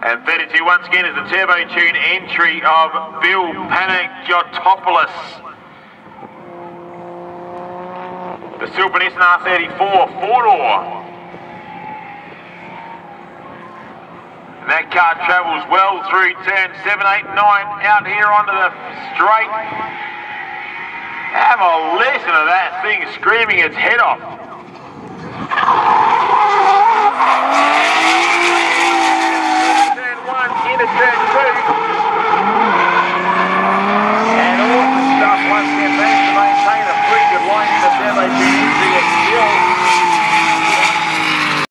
And 32 once again is the Turbo Tune entry of Bill Panagiotopoulos. The Silver Nissan R34 four-door. And that car travels well through turn 7, 8, 9 out here onto the straight. Have a listen to that thing screaming its head off.